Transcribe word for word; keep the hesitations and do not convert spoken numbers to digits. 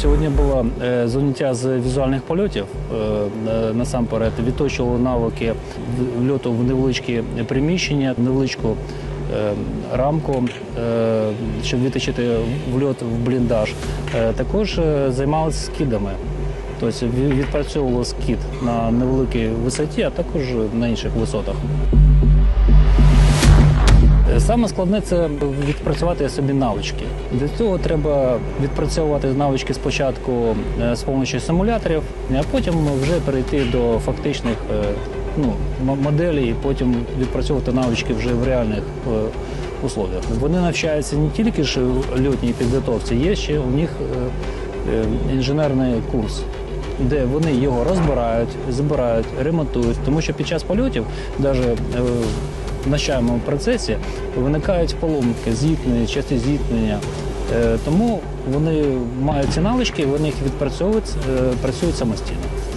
Сьогодні було заняття з візуальних польотів. Насамперед відточували навики льоту в невеличкі приміщення, в невеличку рамку, щоб відточити вльот в бліндаж. Також займалися скидами. Тобто відпрацьовували скид на невеликій висоті, а також на інших висотах. Саме складне – це відпрацювати собі навички. Для цього треба відпрацьовувати навички спочатку з допомогою симуляторів, а потім вже перейти до фактичних ну, моделей і потім відпрацьовувати навички вже в реальних условиях. Вони навчаються не тільки ж в льотній підготовці, є ще у них інженерний курс, де вони його розбирають, збирають, ремонтують. Тому що під час польотів, навіть в навчальному процесі, виникають поломки, зіткнення, часті зіткнення. Тому вони мають ці навички, вони їх відпрацьовують, працюють самостійно.